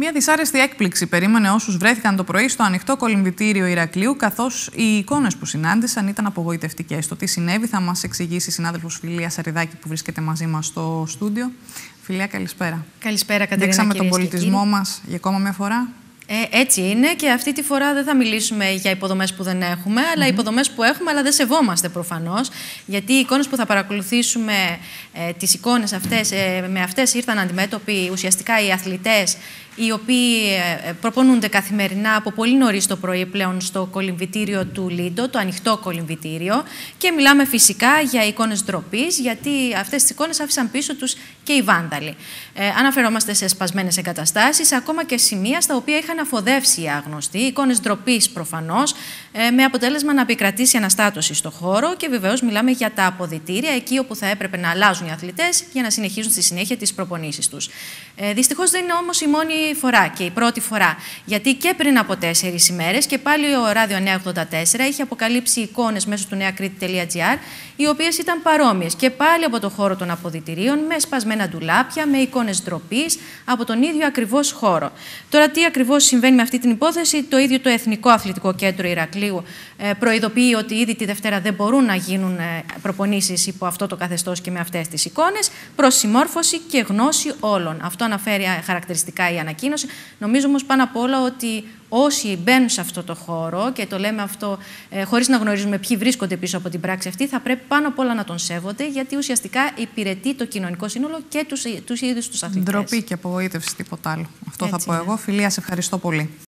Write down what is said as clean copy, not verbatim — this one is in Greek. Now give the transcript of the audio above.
Μια δυσάρεστη έκπληξη περίμενε όσους βρέθηκαν το πρωί στο ανοιχτό κολυμβητήριο Ηρακλείου, καθώς οι εικόνες που συνάντησαν ήταν απογοητευτικές. Το τι συνέβη θα μας εξηγήσει η συνάδελφος Φιλία Σαριδάκη, που βρίσκεται μαζί μας στο στούντιο. Φιλία, καλησπέρα. Καλησπέρα, Κατερίνα. Δείξαμε τον πολιτισμό μας για ακόμα μια φορά. Έτσι είναι, και αυτή τη φορά δεν θα μιλήσουμε για υποδομές που δεν έχουμε, αλλά υποδομές που έχουμε, αλλά δεν σεβόμαστε προφανώς. Γιατί οι εικόνες που θα παρακολουθήσουμε, τις εικόνες αυτές, με αυτές ήρθαν αντιμέτωποι ουσιαστικά οι αθλητές, οι οποίοι προπονούνται καθημερινά από πολύ νωρίς το πρωί πλέον στο κολυμβητήριο του Λίντο, το ανοιχτό κολυμβητήριο. Και μιλάμε φυσικά για εικόνες ντροπής, γιατί αυτές τις εικόνες άφησαν πίσω τους και οι βάνταλοι. Αναφερόμαστε σε σπασμένες εγκαταστάσεις, ακόμα και σημεία στα οποία είχαν αφοδεύσει οι άγνωστοι, εικόνες ντροπής προφανώς, με αποτέλεσμα να επικρατήσει αναστάτωση στο χώρο. Και βεβαίως μιλάμε για τα αποδυτήρια, εκεί όπου θα έπρεπε να αλλάζουν οι αθλητές για να συνεχίζουν στη συνέχεια τις προπονήσεις τους. Δυστυχώς δεν είναι όμως η μόνη φορά και η πρώτη φορά, γιατί και πριν από 4 ημέρες και πάλι ο Ράδιο 984 είχε αποκαλύψει εικόνες μέσω του neakrit.gr, οι οποίες ήταν παρόμοιες και πάλι από το χώρο των αποδυτηρίων, με σπασμένα ντουλάπια, με εικόνες ντροπής από τον ίδιο ακριβώς χώρο. Τώρα, τι ακριβώς συμβαίνει με αυτή την υπόθεση? Το ίδιο το Εθνικό Αθλητικό Κέντρο Ηρακλείου προειδοποιεί ότι ήδη τη Δευτέρα δεν μπορούν να γίνουν προπονήσεις υπό αυτό το καθεστώς και με αυτές τις εικόνες, προς συμμόρφωση και γνώση όλων. Αυτό αναφέρει χαρακτηριστικά η ανακοίνωση. Νομίζω όμως πάνω απ' όλα ότι όσοι μπαίνουν σε αυτό το χώρο, και το λέμε αυτό χωρίς να γνωρίζουμε ποιοι βρίσκονται πίσω από την πράξη αυτή, θα πρέπει πάνω απ' όλα να τον σέβονται, γιατί ουσιαστικά υπηρετεί το κοινωνικό σύνολο και τους ίδιους τους αθλητές. Ντροπή και απογοήτευση, τίποτα άλλο. Αυτό Έτσι θα πω εγώ. Φιλία, σε ευχαριστώ πολύ.